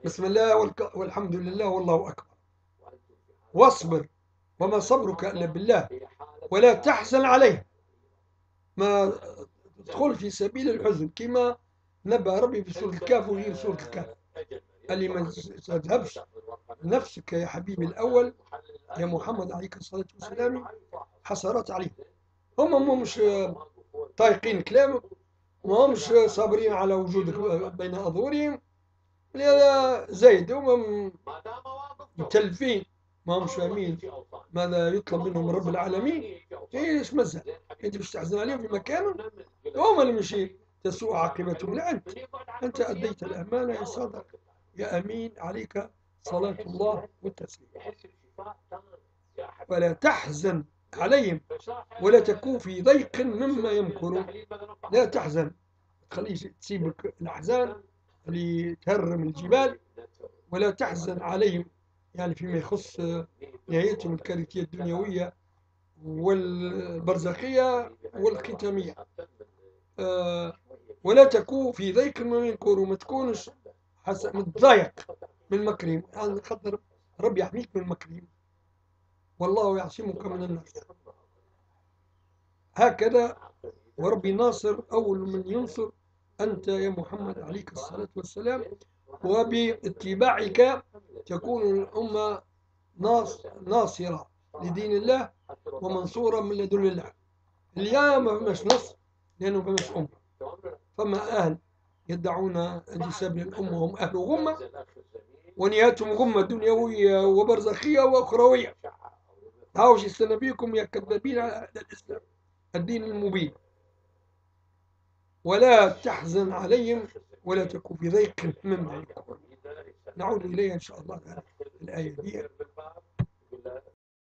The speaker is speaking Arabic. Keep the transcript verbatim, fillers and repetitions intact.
بسم الله والك- والحمد لله والله أكبر. واصبر وما صبرك إلا بالله ولا تحزن عليه. ما تدخل في سبيل الحزن كما نبأ ربي في سورة الكهف، وهي سورة الكهف اللي ما تذهبش نفسك يا حبيبي الأول يا محمد عليك الصلاة والسلام حسرات عليه. هم مش طايقين كلامك، ما همش صابرين على وجودك بين أظهرهم. لهذا زايد هم متلفين، ما همش فاهمين ماذا يطلب منهم رب العالمين. ايش مزه انت باش تحزن عليهم في مكانهم؟ هم اللي مشي تسوء عاقبتهم. لا انت، انت اديت الامانه يا صادق يا امين، عليك صلاه الله والتسليم. ولا تحزن عليهم ولا تكون في ضيق مما يمكرون. لا تحزن، تخليش تسيبك الأحزان اللي تهرم الجبال. ولا تحزن عليهم يعني فيما يخص نهايتهم الكارثية الدنيوية والبرزخية والختامية. آه، ولا تكون في ضيق مما يمكرون، ما تكونش حس- متضايق من مكرهم، يعني خاطر ربي يحميك من مكرهم، والله يعصمك من الناس. هكذا، وربي ناصر أول من ينصر أنت يا محمد عليك الصلاة والسلام. وباتباعك تكون الأمة ناص ناصرة لدين الله ومنصورة من لدن الله. اليوم ما فماش نصر لأنه ما فماش أمة، فما أهل يدعون انتساب للأمة وهم أهل غمة، ونياتهم غمة دنيوية وبرزخية وأخروية. هاوش يستنبيكم يا كذابين على الإسلام الدين المبين. ولا تحزن عليهم ولا تكن في ضيق مما يمكرون. نعود إليها إن شاء الله الآية دي.